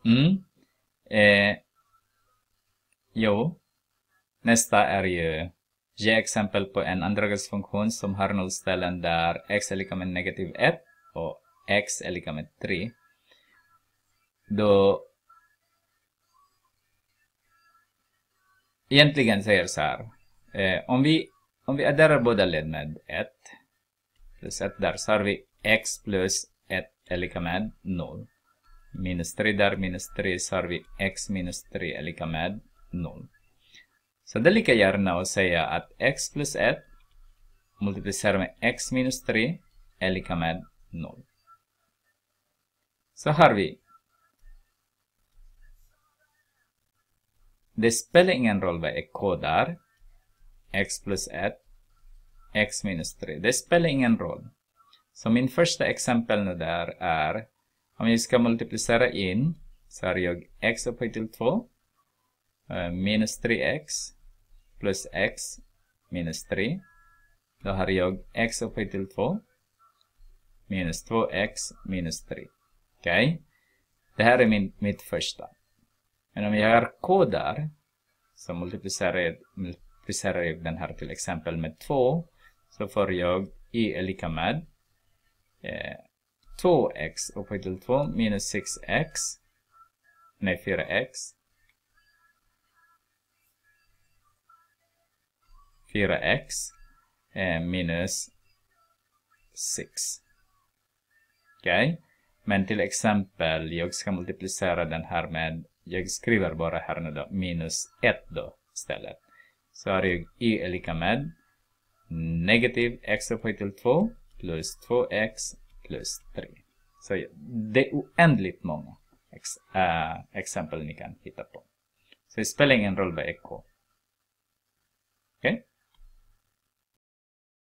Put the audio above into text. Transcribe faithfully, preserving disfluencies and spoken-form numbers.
Mm. Eh, jo, nästa är ju ge exempel på en andragradsfunktion som har nollställen där x är lika med negativ ett och x är lika med tre. Då egentligen säger så här. Eh, om, vi, om vi adderar båda led med ett plus ett där, så har vi x plus ett är lika med noll. Minus tre där, minus tre, så har vi x minus tre är lika med noll. Så det är lika gärna att säga att x plus ett multiplicerat med x minus tre är lika med noll. Så har vi. Det spelar ingen roll vad jag kodar. X plus ett, x minus tre. Det spelar ingen roll. Så min första exempel nu där är, om jag ska multiplicera in, så har jag x upphöjt till två. Minus tre x plus x minus tre. Då har jag x upphöjt till två. Minus två x minus tre. Okej. Okay? Det här är min, mitt första. Men om jag har kodar, så multiplicerar jag, multiplicerar jag den här till exempel med två. Så får jag y är lika med eh, två x upphöjt till två minus sex x. Nej, fyra x. fyra x eh, minus sex. Okej. Okay? Men till exempel, jag ska multiplicera den här med, jag skriver bara här nu då, minus ett då istället. Så har jag y är lika med negativ x upphöjt till två plus två x plus tre. Så det är oändligt många ex, äh, exempel ni kan hitta på. Så det spelar ingen roll vad är k. Okej? Okay?